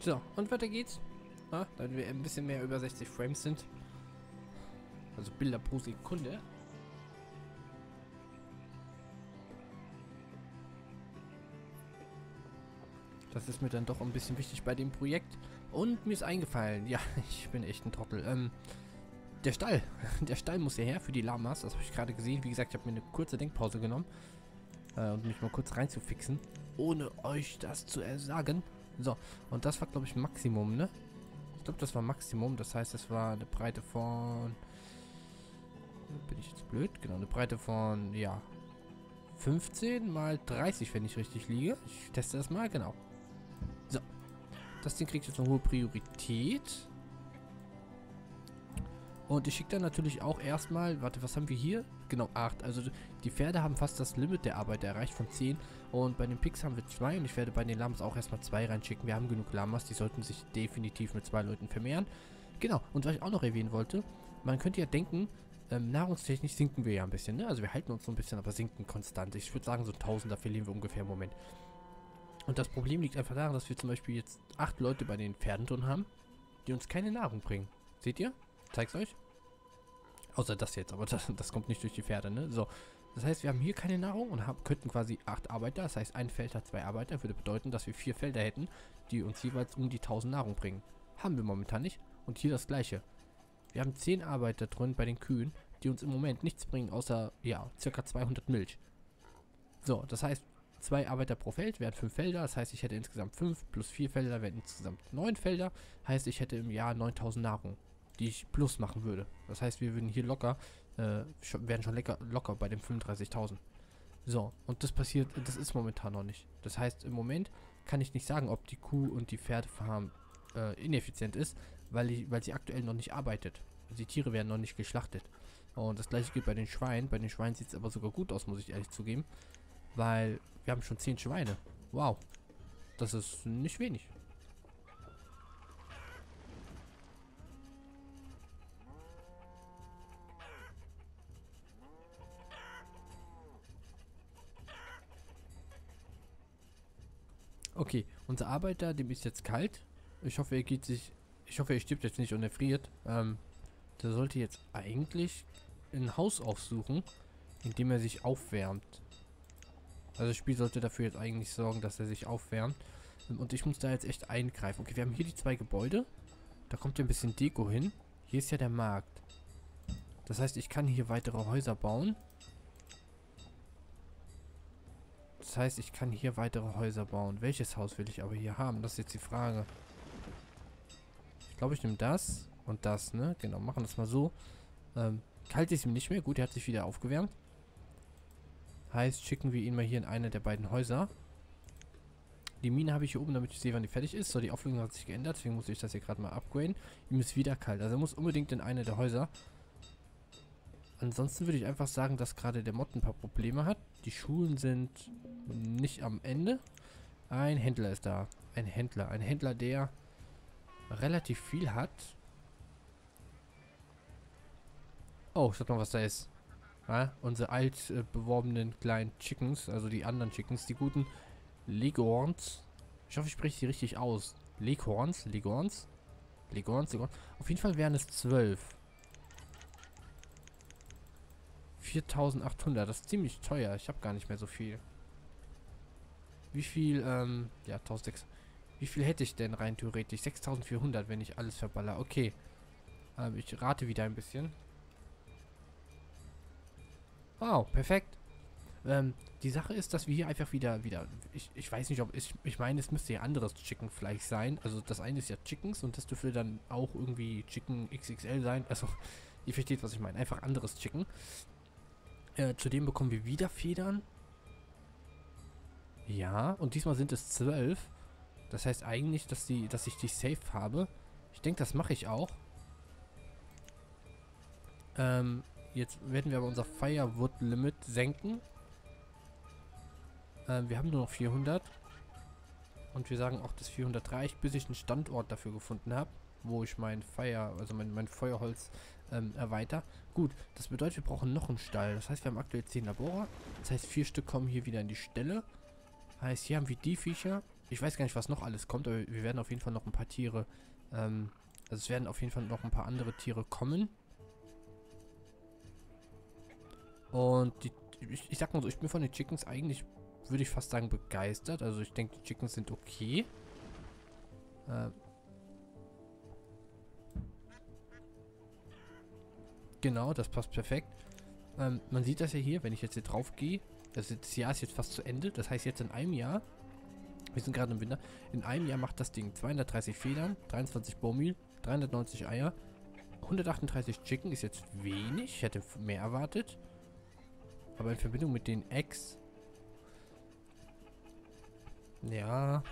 So, und weiter geht's. Ja, damit wir ein bisschen mehr über 60 Frames sind. Also Bilder pro Sekunde. Das ist mir dann doch ein bisschen wichtig bei dem Projekt. Und mir ist eingefallen, ja, ich bin echt ein Trottel. Der Stall. Der Stall muss hierher für die Lamas. Das habe ich gerade gesehen. Wie gesagt, ich habe mir eine kurze Denkpause genommen. Und mich mal kurz reinzufixen. Ohne euch das zu sagen. So, und das war, glaube ich, Maximum, ne? Ich glaube, das war Maximum. Das heißt, es war eine Breite von... Bin ich jetzt blöd? Genau, eine Breite von, ja, 15 mal 30, wenn ich richtig liege. Ich teste das mal, genau. So. Das Ding kriegt jetzt eine hohe Priorität. Und ich schicke dann natürlich auch erstmal, warte, was haben wir hier? Genau, 8. Also die Pferde haben fast das Limit der Arbeit erreicht von 10. Und bei den Pigs haben wir 2 und ich werde bei den Lamas auch erstmal 2 reinschicken. Wir haben genug Lamas, die sollten sich definitiv mit 2 Leuten vermehren. Genau, und was ich auch noch erwähnen wollte, man könnte ja denken, nahrungstechnisch sinken wir ja ein bisschen, ne? Also wir halten uns so ein bisschen, aber sinken konstant. Ich würde sagen, so 1000er verlieren wir ungefähr im Moment. Und das Problem liegt einfach daran, dass wir zum Beispiel jetzt 8 Leute bei den Pferden drin haben, die uns keine Nahrung bringen. Seht ihr? Zeig's euch. Außer das jetzt, aber das kommt nicht durch die Pferde, ne? So. Das heißt, wir haben hier keine Nahrung und könnten quasi 8 Arbeiter. Das heißt, ein Feld hat 2 Arbeiter. Würde bedeuten, dass wir 4 Felder hätten, die uns jeweils um die 1000 Nahrung bringen. Haben wir momentan nicht. Und hier das gleiche. Wir haben 10 Arbeiter drin bei den Kühen, die uns im Moment nichts bringen, außer, ja, ca. 200 Milch. So, das heißt, 2 Arbeiter pro Feld wären 5 Felder. Das heißt, ich hätte insgesamt 5 plus 4 Felder wären insgesamt 9 Felder. Heißt, ich hätte im Jahr 9000 Nahrung, die ich plus machen würde. Das heißt, wir würden hier locker, wären schon locker bei den 35.000. So, und das passiert, das ist momentan noch nicht. Das heißt, im Moment kann ich nicht sagen, ob die Kuh- und die Pferdefarm ineffizient ist, weil sie aktuell noch nicht arbeitet. Die Tiere werden noch nicht geschlachtet. Und das gleiche gilt bei den Schweinen. Bei den Schweinen sieht es aber sogar gut aus, muss ich ehrlich zugeben. Weil wir haben schon 10 Schweine. Wow. Das ist nicht wenig. Okay, unser Arbeiter, dem ist jetzt kalt. Ich hoffe, er stirbt jetzt nicht und er friert. Der sollte jetzt eigentlich ein Haus aufsuchen, in dem er sich aufwärmt. Also das Spiel sollte dafür jetzt eigentlich sorgen, dass er sich aufwärmt. Und ich muss da jetzt echt eingreifen. Okay, wir haben hier die 2 Gebäude. Da kommt ja ein bisschen Deko hin. Hier ist ja der Markt. Das heißt, ich kann hier weitere Häuser bauen. Das heißt, ich kann hier weitere Häuser bauen. Welches Haus will ich aber hier haben? Das ist jetzt die Frage. Ich glaube, ich nehme das und das, ne? Genau, machen das mal so. Kalt ist ihm nicht mehr. Gut, er hat sich wieder aufgewärmt. Heißt, schicken wir ihn mal hier in eine der beiden Häuser. Die Mine habe ich hier oben, damit ich sehe, wann die fertig ist. So, die Auflösung hat sich geändert, deswegen muss ich das hier gerade mal upgraden. Ihm ist wieder kalt, also er muss unbedingt in eine der Häuser. Ansonsten würde ich einfach sagen, dass gerade der Mod ein paar Probleme hat. Die Schulen sind nicht am Ende. Ein Händler ist da. Ein Händler, der relativ viel hat. Oh, schaut mal, was da ist. Ja, unsere alt beworbenen kleinen Chickens, also die anderen Chickens, die guten Leghorns. Ich hoffe, ich spreche sie richtig aus. Leghorns. Auf jeden Fall wären es 12. 4.800, das ist ziemlich teuer. Ich habe gar nicht mehr so viel. Wie viel, ja, 1.600. Wie viel hätte ich denn rein theoretisch? 6.400, wenn ich alles verballer. Okay. Ich rate wieder ein bisschen. Wow, perfekt. Die Sache ist, dass wir hier einfach wieder, ich weiß nicht, ob, ich meine, es müsste ja anderes Chicken-Fleisch sein. Also das eine ist ja Chickens und das dürfte dann auch irgendwie Chicken XXL sein. Also, ihr versteht, was ich meine. Einfach anderes Chicken. Zudem bekommen wir wieder Federn. Ja, und diesmal sind es 12. Das heißt eigentlich, dass ich die safe habe. Ich denke, das mache ich auch. Jetzt werden wir aber unser Firewood-Limit senken. Wir haben nur noch 400. Und wir sagen auch, dass 400 reicht, bis ich einen Standort dafür gefunden habe, wo ich mein Feuerholz erweitere. Gut, das bedeutet, wir brauchen noch einen Stall. Das heißt, wir haben aktuell 10 Labore. Das heißt, 4 Stück kommen hier wieder in die Stelle. Heißt, hier haben wir die Viecher. Ich weiß gar nicht, was noch alles kommt, aber wir werden auf jeden Fall noch ein paar Tiere, also es werden auf jeden Fall noch ein paar andere Tiere kommen. Und ich sag mal so, ich bin von den Chickens eigentlich, würde ich fast sagen, begeistert. Also ich denke, die Chickens sind okay. Genau, das passt perfekt. Man sieht das ja hier, wenn ich jetzt hier drauf gehe. Das Jahr ist jetzt fast zu Ende. Das heißt, jetzt in einem Jahr, wir sind gerade im Winter, in einem Jahr macht das Ding 230 Federn, 23 Baummehl, 390 Eier, 138 Chicken ist jetzt wenig. Ich hätte mehr erwartet. Aber in Verbindung mit den Eggs, ja,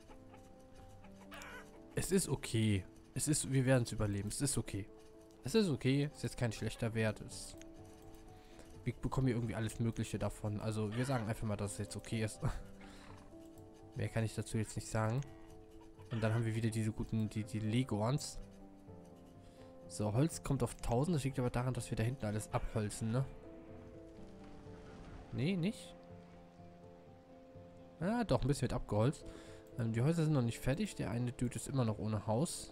es ist okay. Wir werden es überleben. Es ist okay. Es ist okay. Es ist jetzt kein schlechter Wert. Wir bekommen hier irgendwie alles Mögliche davon. Also wir sagen einfach mal, dass es jetzt okay ist. Mehr kann ich dazu jetzt nicht sagen. Und dann haben wir wieder diese guten, die Legorns. So, Holz kommt auf 1000. Das liegt aber daran, dass wir da hinten alles abholzen, ne? Nee, nicht? Ja, doch, ein bisschen wird abgeholzt. Die Häuser sind noch nicht fertig. Der eine Dude ist immer noch ohne Haus.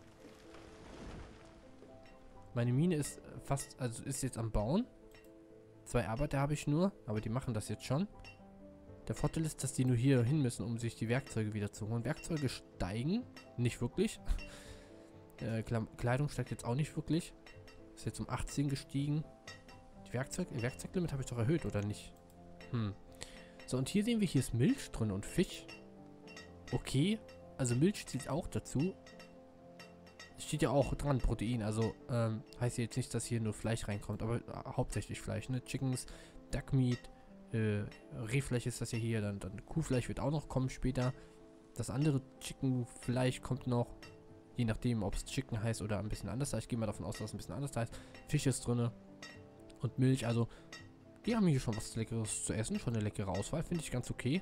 Meine Mine ist fast, also ist jetzt am Bauen. 2 Arbeiter habe ich nur, aber die machen das jetzt schon. Der Vorteil ist, dass die nur hier hin müssen, um sich die Werkzeuge wieder zu holen. Werkzeuge steigen, nicht wirklich. Kleidung steigt jetzt auch nicht wirklich. Ist jetzt um 18 gestiegen. Werkzeuglimit habe ich doch erhöht, oder nicht? So, und hier sehen wir, hier ist Milch drin und Fisch. Okay, also Milch zählt auch dazu. Steht ja auch dran, Protein, also heißt jetzt nicht, dass hier nur Fleisch reinkommt, aber hauptsächlich Fleisch, ne? Chickens, Duck Meat, Rehfleisch ist das ja hier, dann Kuhfleisch wird auch noch kommen später. Das andere Chickenfleisch kommt noch, je nachdem, ob es Chicken heißt oder ein bisschen anders heißt. Ich gehe mal davon aus, dass es ein bisschen anders heißt. Fisch ist drin und Milch, also die haben hier schon was Leckeres zu essen, schon eine leckere Auswahl, finde ich ganz okay.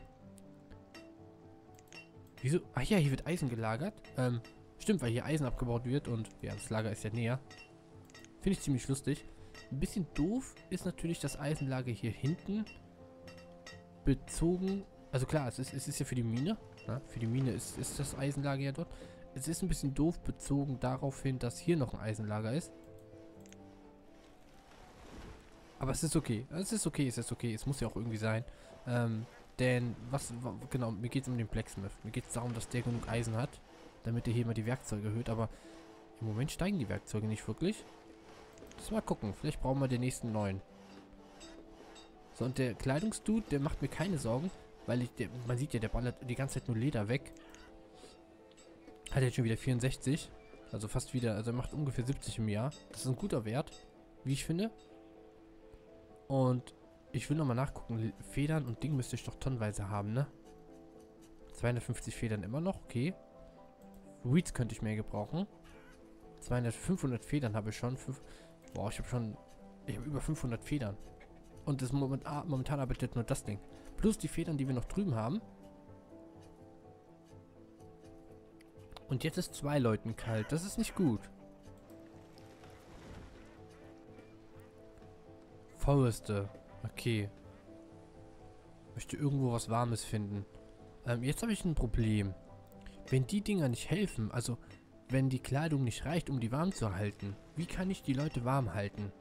Wieso? Ach ja, hier wird Eisen gelagert. Stimmt, weil hier Eisen abgebaut wird und ja, das Lager ist ja näher. Finde ich ziemlich lustig. Ein bisschen doof ist natürlich das Eisenlager hier hinten bezogen. Also klar, es ist ja für die Mine. Ja, für die Mine ist das Eisenlager ja dort. Es ist ein bisschen doof bezogen darauf hin, dass hier noch ein Eisenlager ist. Aber es ist okay. Es ist okay, es ist okay. Es muss ja auch irgendwie sein. Denn, genau, mir geht es um den Blacksmith. Mir geht es darum, dass der genug Eisen hat, damit er hier mal die Werkzeuge erhöht. Aber im Moment steigen die Werkzeuge nicht wirklich. Lass mal gucken. Vielleicht brauchen wir den nächsten neuen. So, und der Kleidungsdude, der macht mir keine Sorgen, weil man sieht ja, der ballert die ganze Zeit nur Leder weg. Hat jetzt schon wieder 64. Also fast wieder, also er macht ungefähr 70 im Jahr. Das ist ein guter Wert, wie ich finde. Und ich will nochmal nachgucken. Federn und Ding müsste ich doch tonnenweise haben, ne? 250 Federn immer noch, okay. Weeds könnte ich mehr gebrauchen. 500 Federn habe ich schon. Boah, ich habe über 500 Federn. Und das momentan arbeitet nur das Ding. Plus die Federn, die wir noch drüben haben. Und jetzt ist 2 Leuten kalt. Das ist nicht gut. Forester. Okay. Möchte irgendwo was Warmes finden. Jetzt habe ich ein Problem. Wenn die Dinger nicht helfen, also wenn die Kleidung nicht reicht, um die warm zu halten, wie kann ich die Leute warm halten?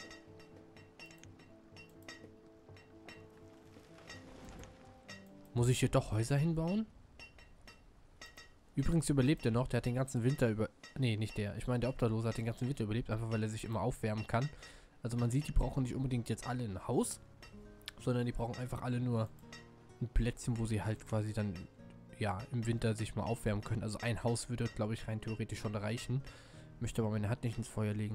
Muss ich hier doch Häuser hinbauen? Übrigens überlebt er noch, der hat den ganzen Winter Nee, nicht der. Ich meine, der Obdachlose hat den ganzen Winter überlebt, einfach weil er sich immer aufwärmen kann. Also man sieht, die brauchen nicht unbedingt jetzt alle ein Haus, sondern die brauchen einfach alle nur ein Plätzchen, wo sie halt quasi dann, ja, im Winter sich mal aufwärmen können. Also ein Haus würde, glaube ich, rein theoretisch schon reichen. Möchte aber meine Hand nicht ins Feuer legen.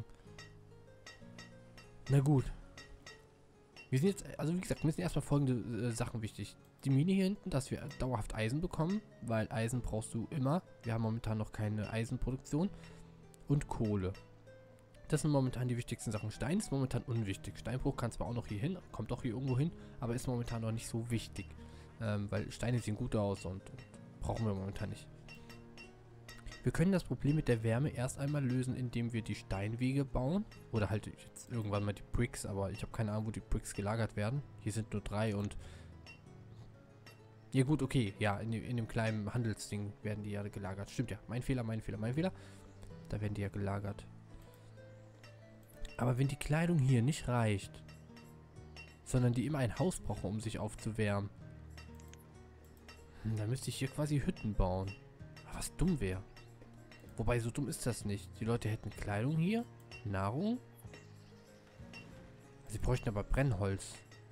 Na gut. Wir sind jetzt, also wie gesagt, mir sind erstmal folgende Sachen wichtig. Die Mine hier hinten, dass wir dauerhaft Eisen bekommen, weil Eisen brauchst du immer. Wir haben momentan noch keine Eisenproduktion. Und Kohle. Das sind momentan die wichtigsten Sachen. Stein ist momentan unwichtig. Steinbruch kann zwar auch noch hier hin, kommt auch hier irgendwo hin, aber ist momentan noch nicht so wichtig. Weil Steine sehen gut aus und brauchen wir momentan nicht. Wir können das Problem mit der Wärme erst einmal lösen, indem wir die Steinwege bauen. Oder halt jetzt irgendwann mal die Bricks, aber ich habe keine Ahnung, wo die Bricks gelagert werden. Hier sind nur 3 und Ja gut, okay. Ja, in dem kleinen Handelsding werden die ja gelagert. Stimmt ja. Mein Fehler, mein Fehler, mein Fehler. Da werden die ja gelagert. Aber wenn die Kleidung hier nicht reicht, sondern die immer ein Haus brauchen, um sich aufzuwärmen, dann müsste ich hier quasi Hütten bauen. Was dumm wäre. Wobei, so dumm ist das nicht. Die Leute hätten Kleidung hier, Nahrung. Sie bräuchten aber Brennholz.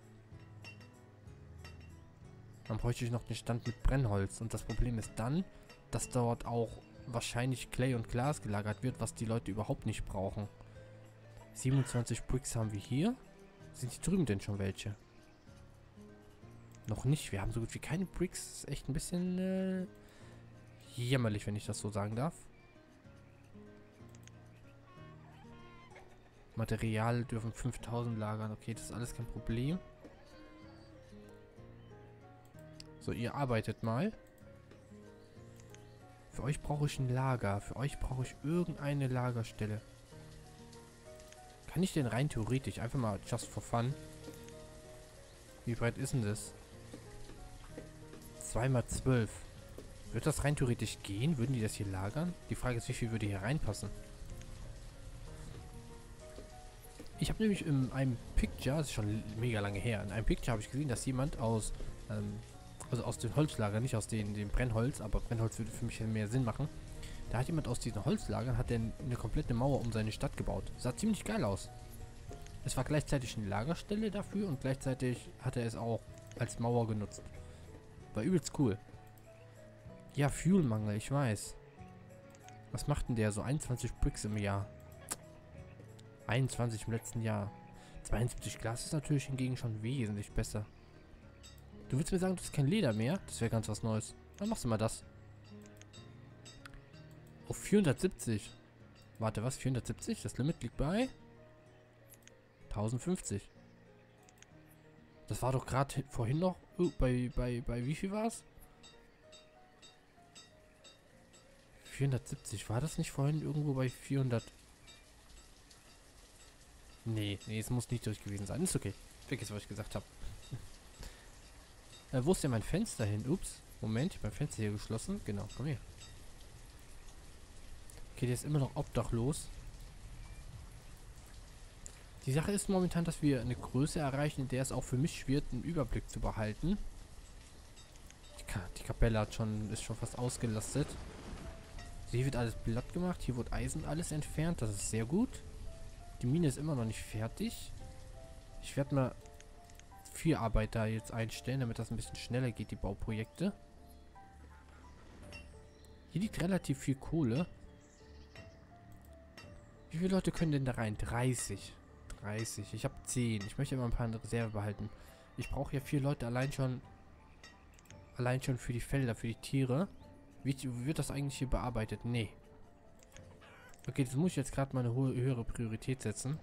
Dann bräuchte ich noch den Stand mit Brennholz. Und das Problem ist dann, dass dort auch wahrscheinlich Clay und Glas gelagert wird, was die Leute überhaupt nicht brauchen. 27 Bricks haben wir hier. Sind hier drüben denn schon welche? Noch nicht. Wir haben so gut wie keine Bricks. Das ist echt ein bisschen jämmerlich, wenn ich das so sagen darf. Material dürfen 5000 lagern. Okay, das ist alles kein Problem. So, ihr arbeitet mal. Für euch brauche ich ein Lager. Für euch brauche ich irgendeine Lagerstelle. Kann ich denn rein theoretisch einfach mal just for fun? Wie breit ist denn das? 2x12. Wird das rein theoretisch gehen? Würden die das hier lagern? Die Frage ist, wie viel würde hier reinpassen? Ich habe nämlich in einem Picture, das ist schon mega lange her, in einem Picture habe ich gesehen, dass jemand aus, also aus den Holzlagern, nicht aus dem Brennholz, aber Brennholz würde für mich mehr Sinn machen. Da hat jemand aus diesen Holzlagern, hat eine komplette Mauer um seine Stadt gebaut. Sah ziemlich geil aus. Es war gleichzeitig eine Lagerstelle dafür und gleichzeitig hat er es auch als Mauer genutzt. War übelst cool. Ja, Fuelmangel, ich weiß. Was macht denn der? So 21 Bricks im Jahr. 21 im letzten Jahr. 72 Glas ist natürlich hingegen schon wesentlich besser. Du willst mir sagen, du hast kein Leder mehr? Das wäre ganz was Neues. Dann machst du mal das. Auf 470. Warte, was? 470? Das Limit liegt bei 1050. Das war doch gerade vorhin noch bei wie viel war es? 470. War das nicht vorhin irgendwo bei 400? Nee, es muss nicht durch gewesen sein. Ist okay. Vergiss, was ich gesagt habe. Wo ist denn mein Fenster hin? Ups. Moment, ich habe mein Fenster hier geschlossen. Genau, komm her. Okay, der ist immer noch obdachlos. Die Sache ist momentan, dass wir eine Größe erreichen, in der es auch für mich schwirrt, einen Überblick zu behalten. Die Kapelle ist schon fast ausgelastet. Hier wird alles platt gemacht. Hier wird Eisen alles entfernt. Das ist sehr gut. Die Mine ist immer noch nicht fertig. Ich werde mal 4 Arbeiter jetzt einstellen, damit das ein bisschen schneller geht, die Bauprojekte. Hier liegt relativ viel Kohle. Wie viele Leute können denn da rein? 30. 30. Ich habe 10. Ich möchte immer ein paar in Reserve behalten. Ich brauche ja 4 Leute allein schon für die Felder, für die Tiere. Wie wird das eigentlich hier bearbeitet? Nee. Okay, das muss ich jetzt gerade mal eine höhere Priorität setzen.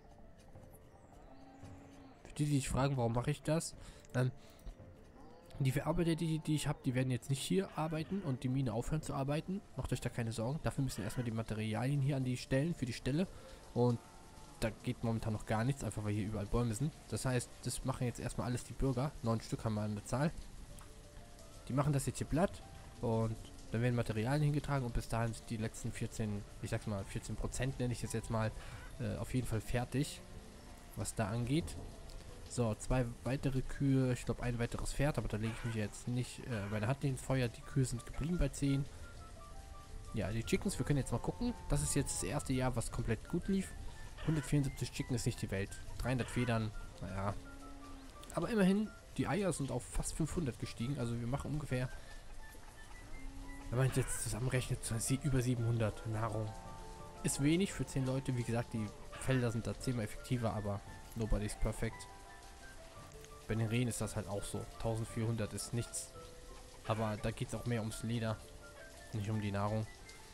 Für die sich fragen, warum mache ich das? Die Verarbeiter, die ich habe, die werden jetzt nicht hier arbeiten und die Mine aufhören zu arbeiten. Macht euch da keine Sorgen. Dafür müssen erstmal die Materialien hier an die Stellen, für die Stelle. Und da geht momentan noch gar nichts, einfach weil hier überall Bäume sind. Das heißt, das machen jetzt erstmal alles die Bürger. 9 Stück haben wir an der Zahl. Die machen das jetzt hier platt und dann werden Materialien hingetragen und bis dahin sind die letzten 14, ich sag's mal 14% nenne ich es jetzt mal, auf jeden Fall fertig, was da angeht. So, 2 weitere Kühe, ich glaube ein weiteres Pferd, aber da lege ich mich jetzt nicht meine Hand ins Feuer. Die Kühe sind geblieben bei 10. Ja, die Chickens, wir können jetzt mal gucken. Das ist jetzt das erste Jahr, was komplett gut lief. 174 Chicken ist nicht die Welt. 300 Federn, naja. Aber immerhin, die Eier sind auf fast 500 gestiegen, also wir machen ungefähr, wenn man jetzt zusammenrechnet, über 700 Nahrung. Ist wenig für 10 Leute. Wie gesagt, die Felder sind da 10-mal effektiver, aber nobody's perfect. Bei den Rehen ist das halt auch so. 1400 ist nichts. Aber da geht es auch mehr ums Leder, nicht um die Nahrung.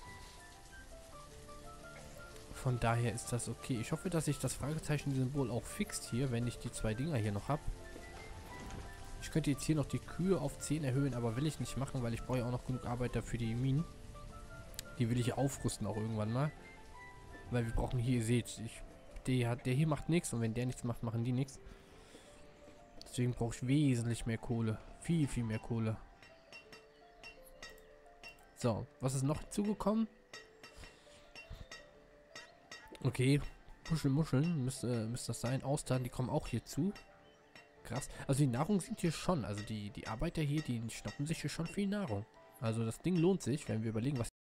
Von daher ist das okay. Ich hoffe, dass sich das Fragezeichen-Symbol auch fixt hier, wenn ich die 2 Dinger hier noch habe. Ich könnte jetzt hier noch die Kühe auf 10 erhöhen, aber will ich nicht machen, weil ich brauche ja auch noch genug Arbeiter für die Minen. Die will ich aufrüsten auch irgendwann mal. Weil wir brauchen hier, ihr seht, der hier macht nichts und wenn der nichts macht, machen die nichts. Deswegen brauche ich wesentlich mehr Kohle. Viel, viel mehr Kohle. So, was ist noch zugekommen? Okay, Muscheln müsste das sein. Austern, die kommen auch hier zu. Krass. Also die Nahrung sind hier schon. Also die Arbeiter hier, die schnappen sich hier schon viel Nahrung. Also das Ding lohnt sich, wenn wir überlegen, was